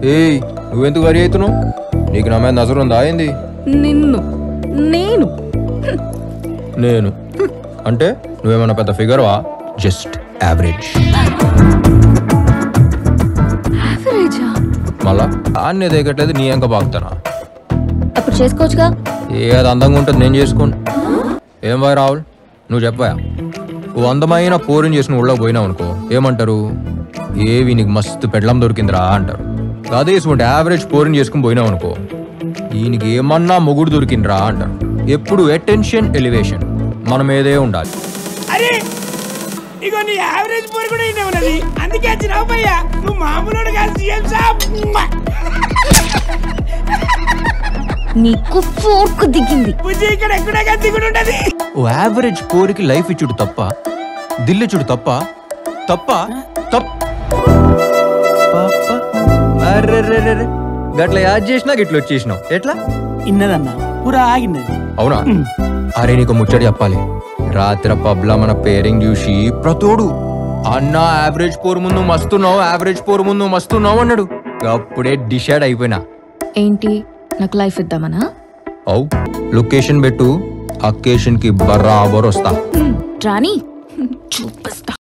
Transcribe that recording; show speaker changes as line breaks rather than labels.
ఏయ్ నువ్వెందుకు వరి అవుతున్నావు? నీకు నా మీద నజరు ఉందా ఏంది?
నేను
అంటే నువ్వేమన్నా పెద్ద ఫిగర్వా? Just average. మళ్ళా అన్నీ దిగట్లేదు నీ ఎంక బాగుతానా?
అప్పుడు చేసుకోవచ్చుగా.
ఏది అందంగా ఉంటుంది నేను చేసుకోను. ఏం బాయ్ రాహుల్ నువ్వు చెప్పాయా? ఓ అందమైన పోరిని చేసిన ఊళ్ళో పోయినావు అనుకో ఏమంటారు? ఏవి నీకు మస్తు పెళ్ళం దొరికిందిరా అంటారు. అదే యావరేజ్ పోరిని చేసుకుని పోయినావు అనుకో ఈయనకి ఏమన్నా మొగుడు దొరికిందిరా అంటారు. ఎప్పుడు అటెన్షన్ ఎలివేషన్ మనం ఏదే ఉండాలి.
అరే ఇగో నీ యావరేజ్ పోరు కూడా ఇన్నే ఉన్నది. అందుకే వచ్చినావు భయ్యా. నువ్వు మామూలు కాదు సీఎం సాబ్.
నీకు ఫోర్క్ దిగింది.
బుజ్జి ఇక్కడ ఎక్కడే దిగుడు ఉంటది.
ఓ యావరేజ్ పోరికి లైఫ్ ఇచ్చుడు తప్ప, దిల్లిచ్చుడు తప్ప తప్ప తప్ప. అర్రెర్రెర్రె గట్ల యాడ్ చేసినా గిట్ల వచ్చేసినావు ఎట్లా?
ఇన్నదన్నా పూరా ఆగిన్నది.
అవునా? అరే నీకు ముచ్చడి చెప్పాలి. రాత్రి పబ్లా మన పేరింగ్ చూసి ప్రతోడు అన్న యావరేజ్ పోరు ముందు మస్తున్నావు, యావరేజ్ పోరు ముందు మస్తున్నావు అన్నాడు. అప్పుడే డిసైడ్ అయిపోయినా.
ఏంటి నాకు లైఫ్ ఇద్దామనా?
అవు లొకేషన్ పెట్టు, అకేషన్ కి బరాబర్ వస్తా.
రాణి చూపిస్తా.